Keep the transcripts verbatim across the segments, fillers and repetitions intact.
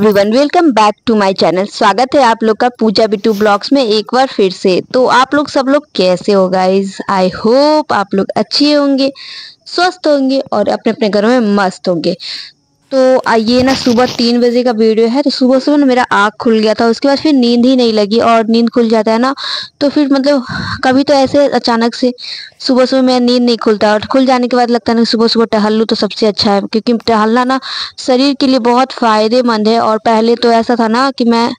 Everyone, welcome back to my channel. स्वागत है आप लोग का पूजा बिट्टू ब्लॉग्स में एक बार फिर से। तो आप लोग सब लोग कैसे हो गाइस? आई होप आप लोग अच्छे होंगे, स्वस्थ होंगे और अपने अपने घरों में मस्त होंगे। तो ये ना सुबह तीन बजे का वीडियो है। तो सुबह सुबह ना मेरा आँख खुल गया था, उसके बाद फिर नींद ही नहीं लगी। और नींद खुल जाता है ना तो फिर मतलब कभी तो ऐसे अचानक से सुबह सुबह मेरा नींद नहीं खुलता, और खुल जाने के बाद लगता है ना सुबह सुबह टहल लूँ तो सबसे अच्छा है, क्योंकि टहलना ना शरीर के लिए बहुत फायदेमंद है। और पहले तो ऐसा था ना कि मैं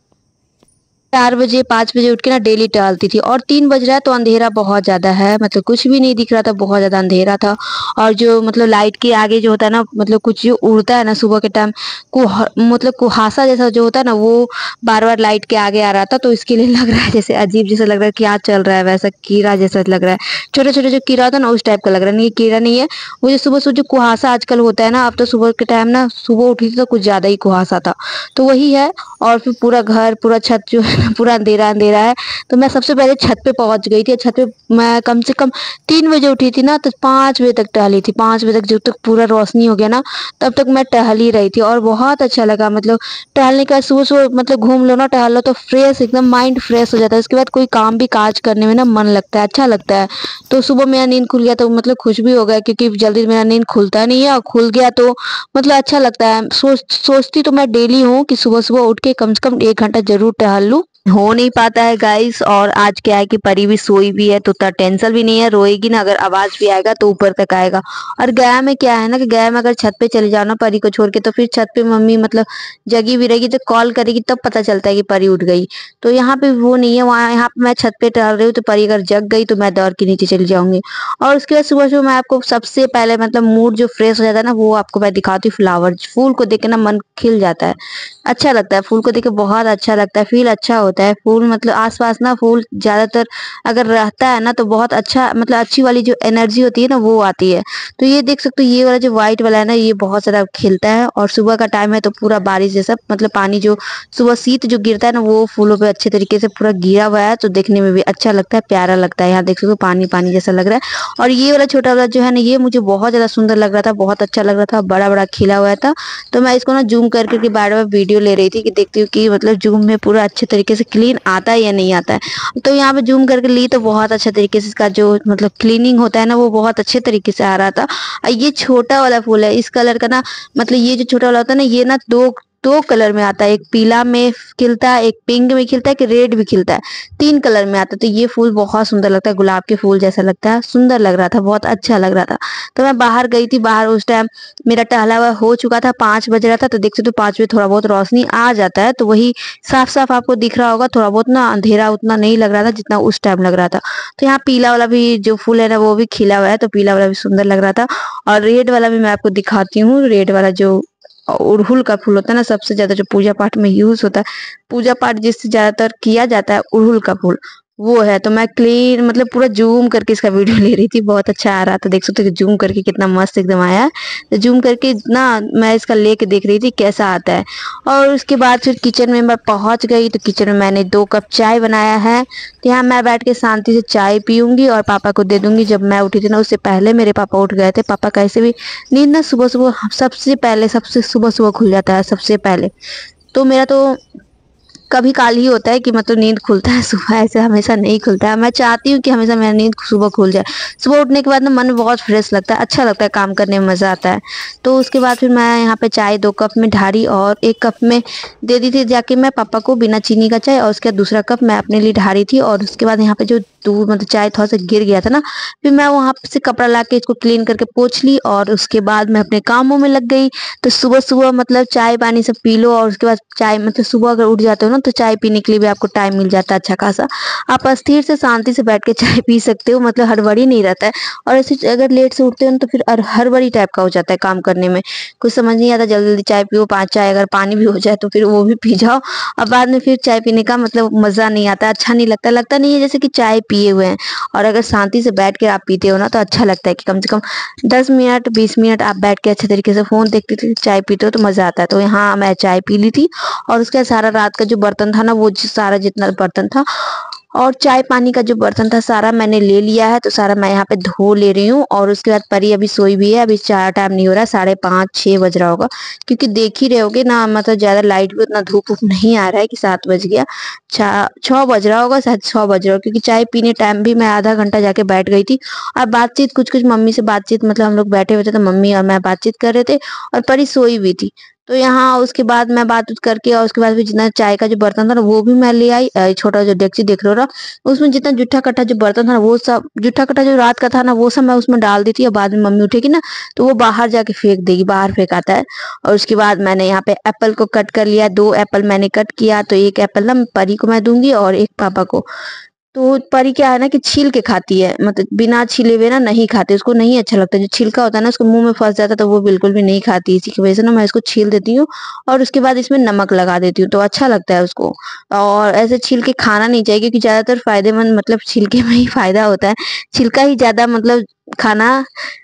चार बजे पाँच बजे उठ के ना डेली टहलती थी, और तीन बज रहा है तो अंधेरा बहुत ज्यादा है, मतलब कुछ भी नहीं दिख रहा था, बहुत ज्यादा अंधेरा था। और जो मतलब लाइट के आगे जो होता है ना, मतलब कुछ जो उड़ता है ना सुबह के टाइम, कुह मतलब कुहासा जैसा जो होता है ना, वो बार बार लाइट के आगे आ रहा था। तो इसके लिए लग रहा है जैसे अजीब जैसा लग रहा है, क्या चल रहा है, वैसा कीड़ा जैसा लग रहा है, छोटे छोटे जो कीड़ा होता है ना उस टाइप का लग रहा है। नहीं, ये कीड़ा नहीं है, वो जो सुबह सुबह जो कुहासा आजकल होता है ना, अब तो सुबह के टाइम ना सुबह उठी थी तो कुछ ज्यादा ही कुहासा था, तो वही है। और फिर पूरा घर पूरा छत जो है ना पूरा अंधेरा अंधेरा है। तो मैं सबसे पहले छत पे पहुंच गई थी। छत पे मैं कम से कम तीन बजे उठी थी ना, तो पाँच बजे तक टहली थी। पाँच बजे तक जब तक पूरा रोशनी हो गया ना तब तक मैं टहल ही रही थी, और बहुत अच्छा लगा। मतलब टहलने का सुबह सुबह मतलब घूम लो ना, टहल लो तो फ्रेश एकदम माइंड फ्रेश हो जाता है। उसके बाद कोई काम भी काज करने में ना मन लगता है, अच्छा लगता है। तो सुबह मेरा नींद खुल गया तो मतलब खुश भी हो गया, क्योंकि जल्दी मेरा नींद खुलता नहीं है, और खुल गया तो मतलब अच्छा लगता है। सोच सोचती तो मैं डेली हूँ कि सुबह सुबह उठ के कम से कम एक घंटा जरूर टहल लूँ, हो नहीं पाता है गाइस। और आज क्या है कि परी भी सोई भी है, तो उतना टेंशन भी नहीं है। रोएगी ना, अगर आवाज भी आएगा तो ऊपर तक आएगा। और गया में क्या है ना कि गया में अगर छत पे चले जाओ ना परी को छोड़ के, तो फिर छत पे मम्मी मतलब जगी भी रहेगी तो कॉल करेगी, तब पता चलता है कि परी उठ गई। तो यहाँ पे वो नहीं है, वहाँ यहाँ पे मैं छत पे टहल रही हूँ तो परी अगर जग गई तो मैं दौड़ के नीचे चली जाऊंगी। और उसके बाद सुबह सुबह मैं आपको सबसे पहले मतलब मूड जो फ्रेश हो जाता है ना, वो आपको मैं दिखाती हूँ। फ्लावर फूल को देख के ना मन खिल जाता है, अच्छा लगता है। फूल को देख के बहुत अच्छा लगता है, फील अच्छा होता है। फूल मतलब आसपास ना फूल ज्यादातर अगर रहता है ना तो बहुत अच्छा, मतलब अच्छी वाली जो एनर्जी होती है ना वो आती है। तो ये देख सकते हो, ये वाला जो व्हाइट वाला है ना ये बहुत ज्यादा खिलता है। और सुबह का टाइम है तो पूरा बारिश जैसा, मतलब पानी जो सुबह शीत जो गिरता है ना वो फूलों पे अच्छे तरीके से पूरा गिरा हुआ है, तो देखने में भी अच्छा लगता है, प्यारा लगता है। यहाँ देख सकते हो पानी पानी जैसा लग रहा है। और ये वाला छोटा वाला जो है ना ये मुझे बहुत ज्यादा सुंदर लग रहा था, बहुत अच्छा लग रहा था, बड़ा बड़ा खिला हुआ था। तो मैं इसको ना जूम कर करके बार बार वीडियो ले रही थी कि देखती हूँ कि मतलब जूम में पूरा अच्छे तरीके से क्लीन आता है या नहीं आता है। तो यहाँ पे जूम करके ली तो बहुत अच्छे तरीके से इसका जो मतलब क्लीनिंग होता है ना वो बहुत अच्छे तरीके से आ रहा था। और ये छोटा वाला फूल है, इस कलर का ना, मतलब ये जो छोटा वाला होता है ना ये ना दो दो कलर में आता है, एक पीला में खिलता है, एक पिंक में खिलता है, एक रेड भी खिलता है, तीन कलर में आता है। तो ये फूल बहुत सुंदर लगता है, गुलाब के फूल जैसा लगता है, सुंदर लग रहा था, बहुत अच्छा लग रहा था। तो मैं बाहर गई थी, बाहर उस टाइम मेरा टहला हुआ हो चुका था, पाँच बज रहा था। तो देखते तो पाँच बजे थोड़ा बहुत रोशनी आ जाता है, तो वही साफ साफ आपको दिख रहा होगा। थोड़ा बहुत ना अंधेरा उतना नहीं लग रहा था जितना उस टाइम लग रहा था। तो यहाँ पीला वाला भी जो फूल है ना वो भी खिला हुआ है, तो पीला वाला भी सुंदर लग रहा था। और रेड वाला भी मैं आपको दिखाती हूँ। रेड वाला जो अड़हुल का फूल होता है ना, सबसे ज्यादा जो पूजा पाठ में यूज होता है, पूजा पाठ जिससे ज्यादातर किया जाता है, अड़हुल का फूल वो है। तो मैं क्लीन मतलब पूरा जूम करके इसका वीडियो ले रही थी, बहुत अच्छा आ रहा था। देख सकते हो कि जूम करके कितना मस्त एकदम आया है। तो जूम करके ना मैं इसका लेके देख रही थी कैसा आता है। और उसके बाद फिर किचन में मैं पहुंच गई, तो किचन में मैंने दो कप चाय बनाया है। तो यहाँ मैं बैठ के शांति से चाय पीऊंगी और पापा को दे दूंगी। जब मैं उठी थी ना उससे पहले मेरे पापा उठ गए थे। पापा कैसे भी नींद ना सुबह सुबह सबसे पहले सबसे सुबह सुबह खुल जाता है सबसे पहले। तो मेरा तो कभी काल ही होता है कि मतलब नींद खुलता है सुबह, ऐसे हमेशा नहीं खुलता है। मैं चाहती हूँ कि हमेशा मेरा नींद सुबह खुल जाए। सुबह उठने के बाद ना मन बहुत फ्रेश लगता है, अच्छा लगता है, काम करने में मजा आता है। तो उसके बाद फिर मैं यहाँ पे चाय दो कप में ढारी और एक कप में दे दी थी जाके मैं पापा को बिना चीनी का चाय, और उसके बाद दूसरा कप मैं अपने लिए ढारी थी। और उसके बाद यहाँ पे जो दूध मतलब चाय थोड़ा सा गिर गया था ना, फिर मैं वहां से कपड़ा ला के इसको क्लीन करके पोंछ ली, और उसके बाद मैं अपने कामों में लग गई। तो सुबह सुबह मतलब चाय पानी सब पी लो, और उसके बाद चाय मतलब सुबह अगर उठ जाते हो ना तो चाय पीने के लिए भी आपको टाइम मिल जाता है अच्छा खासा। आप स्थिर से शांति से बैठ के चाय पी सकते हो, मतलब हड़बड़ी नहीं रहता है। और ऐसे अगर लेट से उठते हो ना तो फिर अर- हड़बड़ी टाइप का हो जाता है काम करने में, कुछ समझ नहीं आता। जल्दी जल्दी चाय पियो, पांच चाय अगर पानी भी हो जाए तो फिर वो भी पी जाओ, और बाद में फिर चाय पीने का मतलब मजा नहीं आता, अच्छा नहीं लगता, लगता नहीं है जैसे कि चाय पिए हुए हैं। और अगर शांति से बैठ के आप पीते हो ना तो अच्छा लगता है कि कम से कम दस मिनट बीस मिनट आप बैठ के अच्छे तरीके से फोन देखते थे चाय पीते हो तो मजा आता है। तो यहाँ मैं चाय पी ली थी, और उसके बाद सारा रात का जो बर्तन था ना वो जो सारा जितना बर्तन था और चाय पानी का जो बर्तन था सारा मैंने ले लिया है, तो सारा मैं यहाँ पे धो ले रही हूँ। और उसके बाद परी अभी सोई भी है, अभी चार टाइम नहीं हो रहा, साढ़े पाँच छः बज रहा होगा, क्योंकि देख ही रहे होगे ना, मतलब ज़्यादा लाइट भी उतना धूप वूप नहीं आ रहा है कि सात बज गया, छः बज रहा होगा, शायद छः बज रहा होगा, क्योंकि चाय पीने टाइम भी मैं आधा घंटा जाके बैठ गई थी। और बातचीत कुछ कुछ मम्मी से बातचीत, मतलब हम लोग बैठे हुए थे तो मम्मी और मैं बातचीत कर रहे थे, और परी सोई भी थी। तो यहाँ उसके बाद मैं बात उत करके, और उसके बाद फिर जितना चाय का जो बर्तन था ना वो भी मैं ले आई, अ, छोटा जो डेक्ची देख रहे हो ना, उसमें जितना जूठा कट्टा जो बर्तन था ना वो सब, जूठा कट्टा जो रात का था ना वो सब मैं उसमें डाल दी थी। और बाद में मम्मी उठेगी ना तो वो बाहर जाके फेंक देगी, बाहर फेंकाता है। और उसके बाद मैंने यहाँ पे एप्पल को कट कर लिया, दो एप्पल मैंने कट किया, तो एक एप्पल ना परी को मैं दूंगी और एक पापा को। तो परी क्या है ना कि छील के खाती है, मतलब बिना छिले हुए ना नहीं खाती, उसको नहीं अच्छा लगता, जो छिलका होता है ना उसको मुंह में फंस जाता है तो वो बिल्कुल भी नहीं खाती। इसी की वजह से ना मैं इसको छील देती हूँ और उसके बाद इसमें नमक लगा देती हूँ, तो अच्छा लगता है उसको। और ऐसे छील के खाना नहीं चाहिए, क्योंकि ज्यादातर फायदेमंद मतलब छिलके में ही फायदा होता है, छिलका ही ज्यादा मतलब खाना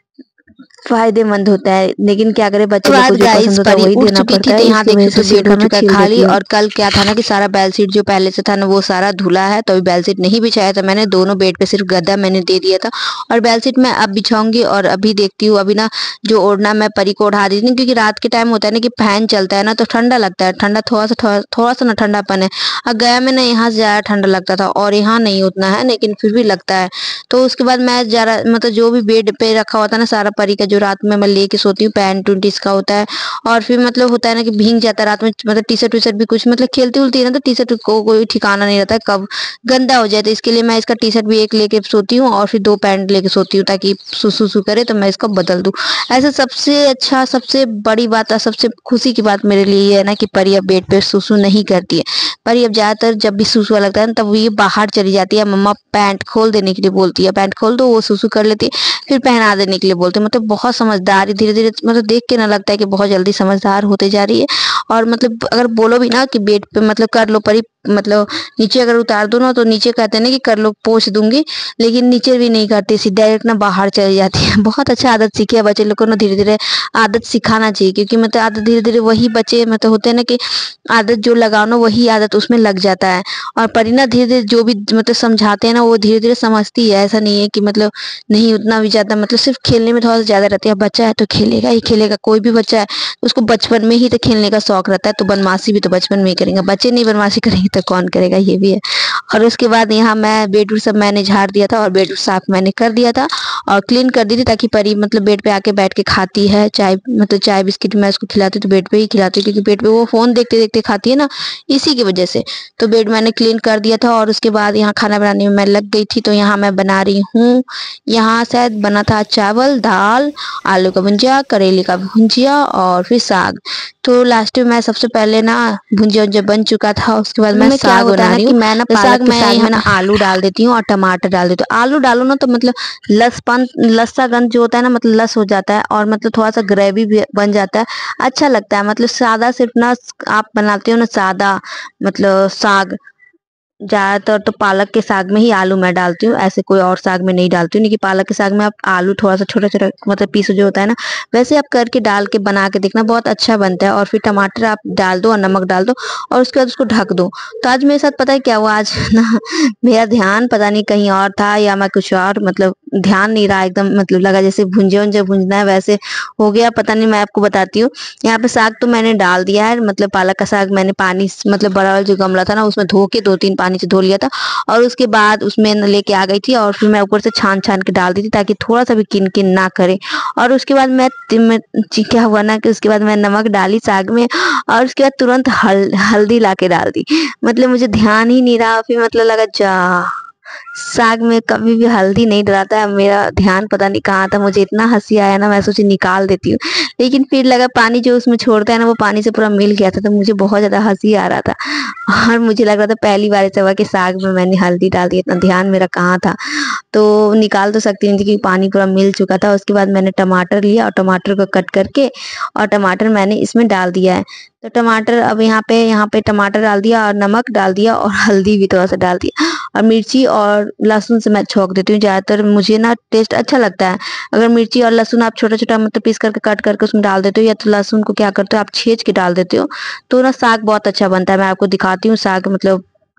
फायदेमंद होता है। लेकिन क्या करे, बच्चे लोग को जो पसंद होता है वही उठ देना चुकी पड़ता थी, तो है, यहाँ इसकी वजह देखिए से तो बेड हो छिलका मैं चुका है छील खाली। देती हूँ। और कल क्या था ना कि सारा बेडशीट जो पहले से था ना वो सारा धुला है, तो अभी बेडशीट नहीं बिछाया था मैंने, दोनों बेड पे सिर्फ गद्दा मैंने दे दिया था। और बेडशीट मैं अब बिछाऊंगी। और अभी देखती हूँ, अभी ना जो ओढ़ना मैं परी को ओढ़ा देती हूँ, क्योंकि रात के टाइम होता है ना कि फैन चलता है ना तो ठंडा लगता है, ठंडा थोड़ा सा थोड़ा, थोड़ा सा ना ठंडापन है। और गया में ना यहाँ से ज्यादा ठंडा लगता था और यहाँ नहीं उतना है, लेकिन फिर भी लगता है। तो उसके बाद मैं जरा मतलब जो भी बेड पे रखा होता है ना सारा परी का, जो रात में मैं लेके सोती हूँ, पैंट उंट इसका होता है। और फिर मतलब होता है ना कि भीग जाता है रात में, मतलब टी शर्ट वी शर्ट भी कुछ मतलब खेलती उलती है ना, तो टी शर्ट को कोई ठिकाना नहीं रहता है कब गंदा हो जाए, तो इसके लिए मैं इसका टी शर्ट भी एक लेके सोती हूँ और फिर दो पैंट लेके सोती हूँ, ताकि सुसु सु करे तो मैं इसको बदल दूँ। ऐसे सबसे अच्छा, सबसे बड़ी बात और सबसे खुशी की बात मेरे लिए ये है ना कि परी अब बेड पे सुसु नहीं करती है। परी अब ज्यादातर जब भी सुसु लगता है ना तब ये बाहर चली जाती है, मम्मा पैंट खोल देने के लिए बोलती है, पैंट खोल दो, वो सुसु कर लेती है, फिर पहना देने के लिए बोलते हैं। मतलब बहुत समझदार है, धीरे धीरे मतलब देख के ना लगता है कि बहुत जल्दी समझदार होते जा रही है। और मतलब अगर बोलो भी ना कि बेड पे मतलब कर लो परी, मतलब नीचे अगर उतार दो ना तो नीचे कहते हैं ना कि कर लो पोंछ दूंगी, लेकिन नीचे भी नहीं करती, सीधा डायरेक्ट ना बाहर चली जाती है। बहुत अच्छा आदत सीखे है बच्चे लोग को ना, धीरे धीरे आदत सिखाना चाहिए, क्योंकि मतलब आदत धीरे धीरे वही बच्चे मतलब होते हैं ना कि आदत जो लगाओ ना वही आदत उसमें लग जाता है। और परी ना धीरे धीरे जो भी मतलब समझाते हैं ना वो धीरे धीरे समझती है, ऐसा नहीं है कि मतलब नहीं उतना भी ज्यादा, मतलब सिर्फ खेलने में थोड़ा सा ज्यादा रहती है। बच्चा है तो खेलेगा ही खेलेगा, कोई भी बच्चा है उसको बचपन में ही तो खेलने का शौक रहता है, तो बदमाशी भी तो बचपन में ही करेंगे, बच्चे नहीं बदमाशी करेंगे तो कौन करेगा, ये भी है। और उसके बाद यहाँ मैं बेडरूम सब मैंने झाड़ दिया था और बेडरूम साफ मैंने कर दिया था और क्लीन कर दी थी, ताकि परी मतलब बेड पे आके बैठ के खाती है चाय, मतलब चाय बिस्किट मैं उसको खिलाती हूँ तो बेड पे ही खिलाती हूँ, क्योंकि बेड पे वो फोन देखते देखते खाती है ना, इसी की वजह से। तो बेड मैंने क्लीन कर दिया था और उसके बाद यहाँ खाना बनाने में मैं लग गई थी। तो यहाँ मैं बना रही हूँ, यहाँ शायद बना था चावल दाल, आलू का भुंजिया, करेले का भुंजिया और फिर साग। तो लास्ट में मैं सबसे पहले ना भुंजिया जब बन चुका था उसके बाद मैं में क्या साग होता है बना ना रही कि हूँ। मैं ना तो पालक साग के मैं साग यहाँ में ना आलू डाल देती हूँ और टमाटर डाल देती हूँ। आलू डालो ना तो मतलब लसपन लस्सा गंध जो होता है ना, मतलब लस हो जाता है और मतलब थोड़ा सा ग्रेवी भी बन जाता है, अच्छा लगता है। मतलब सादा सिर्फ ना आप बनाते हो ना सादा मतलब साग, ज्यादातर तो पालक के साग में ही आलू मैं डालती हूँ, ऐसे कोई और साग में नहीं डालती हूँ, नहीं कि पालक के साग में आप आलू थोड़ा सा छोटा छोटा मतलब पीस जो होता है ना वैसे आप करके डाल के बना के देखना, बहुत अच्छा बनता है। और फिर टमाटर आप डाल दो और नमक डाल दो और उसके बाद उसको ढक दो। तो आज मेरे साथ पता है क्या हुआ, आज ना मेरा ध्यान पता नहीं कहीं और था या मैं कुछ और मतलब ध्यान नहीं रहा, एकदम मतलब लगा जैसे भुंजे उंजे भुंजना है वैसे हो गया, पता नहीं। मैं आपको बताती हूँ, यहाँ पे साग तो मैंने डाल दिया है, मतलब पालक का साग मैंने पानी मतलब बड़ा वाला जो गमला था ना उसमें धो के दो तीन पानी से धो लिया था और उसके बाद उसमें न लेके आ गई थी और फिर मैं ऊपर से छान छान के डाल दी थी ताकि थोड़ा सा भी किन किन ना करे। और उसके बाद मैं, मैं क्या हुआ ना कि उसके बाद मैं नमक डाली साग में और उसके बाद तुरंत हल, हल्दी ला के डाल दी, मतलब मुझे ध्यान ही नहीं रहा। फिर मतलब लगा जा साग में कभी भी हल्दी नहीं डलाता है, मेरा ध्यान पता नहीं कहाँ था, मुझे इतना हंसी आया ना मैं सोची निकाल देती हूँ, लेकिन फिर लगा पानी जो उसमें छोड़ता है ना वो पानी से पूरा मिल गया था, तो मुझे बहुत ज्यादा हंसी आ रहा था और मुझे लग रहा था पहली बार ऐसा हुआ कि साग में मैंने हल्दी डाल दी, इतना ध्यान मेरा कहाँ था। तो निकाल तो सकती नहीं थी क्योंकि पानी पूरा मिल चुका था। उसके बाद मैंने टमाटर लिया और टमाटर को कट करके और टमाटर मैंने इसमें डाल दिया है। तो टमाटर अब यहाँ पे यहाँ पे टमाटर डाल दिया और नमक डाल दिया और हल्दी भी थोड़ा सा डाल दिया और मिर्ची और लहसुन से मैं छोंक देती हूँ, ज्यादातर मुझे ना टेस्ट अच्छा लगता है। अगर मिर्ची और लहसुन आप छोटा छोटा मतलब पीस करके कट करके उसमें डाल देते हो, या तो लहसुन को क्या करते हो आप छेच के डाल देते हो, तो ना साग बहुत अच्छा बनता है। मैं आपको दिखाती हूँ साग मतलब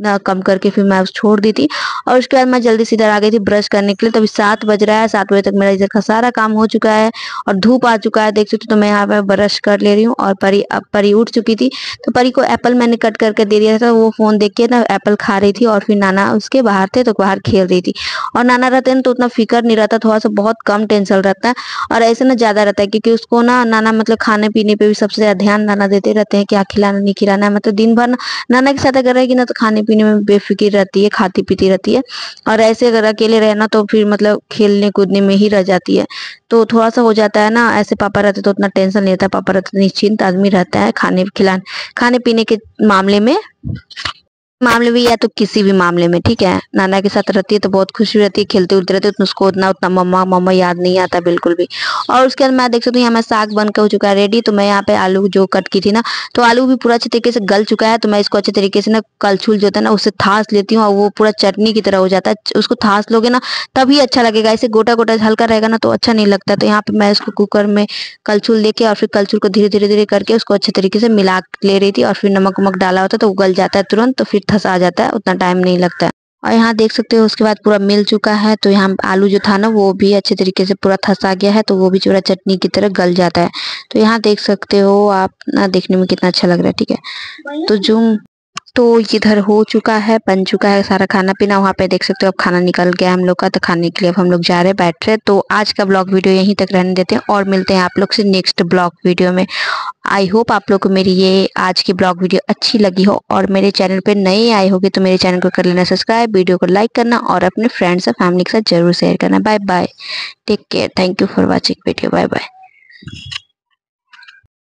ना कम करके फिर मैं उस छोड़ दी थी। और उसके बाद मैं जल्दी से इधर आ गई थी ब्रश करने के लिए। तो अभी सात बज रहा है, सात बजे तक मेरा इधर का सारा काम हो चुका है और धूप आ चुका है, देख सकते हो। तो मैं यहाँ पे ब्रश कर ले रही हूँ और परी अब परी उठ चुकी थी। तो परी को एप्पल मैंने कट करके दे दिया था, वो फोन देख के ना एप्पल खा रही थी। और फिर नाना उसके बाहर थे तो बाहर खेल रही थी। और नाना रहते हैं तो उतना फिक्र नहीं रहता, थोड़ा सा बहुत कम टेंशन रहता है। और ऐसे ना ज्यादा रहता है क्योंकि उसको ना नाना मतलब खाने पीने पे भी सबसे ज्यादा ध्यान नाना देते रहते हैं, क्या खिलाना नहीं खिलाना है। मतलब दिन भर ना नाना के साथ अगर रहेगी ना तो खाने पीने में बेफिक्र रहती है, खाती पीती रहती है। और ऐसे अगर अकेले रहे ना तो फिर मतलब खेलने कूदने में ही रह जाती है। तो थोड़ा सा हो जाता है ना, ऐसे पापा रहते तो उतना टेंशन नहीं रहता, पापा रहते निश्चिंत आदमी रहता है खाने खिलाने खाने पीने के मामले में मामले में या तो किसी भी मामले में, ठीक है। नाना के साथ रहती है तो बहुत खुशी रहती है, खेलते उलते रहते तो उसको उतना उतना मम्मा मम्मा याद नहीं आता बिल्कुल भी। और उसके बाद मैं देख सकती हूँ यहाँ मैं साग बनकर हो चुका है रेडी। तो मैं यहाँ पे आलू जो कट की थी ना, तो आलू भी पूरा अच्छे तरीके से गल चुका है। तो मैं इसको अच्छे तरीके से ना कलछुल जो होता है ना उससे थास लेती हूँ और वो पूरा चटनी की तरह हो जाता है। उसको थास लोगे ना तभी अच्छा लगेगा, ऐसे गोटा गोटा हल्का रहेगा ना तो अच्छा नहीं लगता। तो यहाँ पे मैं इसको कुकर में कलछुल लेके और फिर कलछुल को धीरे धीरे धीरे करके उसको अच्छे तरीके से मिला ले रही थी। और फिर नमक वमक डाला होता है तो उगल जाता है तुरंत, तो फिर थसा जाता है, उतना टाइम नहीं लगता है। और यहाँ देख सकते हो उसके बाद पूरा मिल चुका है। तो यहाँ आलू जो था ना वो भी अच्छे तरीके से पूरा थसा गया है, तो वो भी पूरा चटनी की तरह गल जाता है। तो यहाँ देख सकते हो आप ना, देखने में कितना अच्छा लग रहा है, ठीक है। तो जो तो इधर हो चुका है, बन चुका है सारा खाना पीना। वहाँ पे देख सकते हो अब खाना निकल गया हम लोग का, तो खाने के लिए अब हम लोग जा रहे हैं, बैठ रहे। तो आज का ब्लॉग वीडियो यहीं तक रहने देते हैं और मिलते हैं आप लोग से नेक्स्ट ब्लॉग वीडियो में। आई होप आप लोग को मेरी ये आज की ब्लॉग वीडियो अच्छी लगी हो। और मेरे चैनल पे नए आए होगे तो मेरे चैनल को कर लेना सब्सक्राइब, वीडियो को लाइक करना और अपने फ्रेंड्स और फैमिली के साथ जरूर शेयर करना। Bye bye, take care, thank you for watching video, bye bye.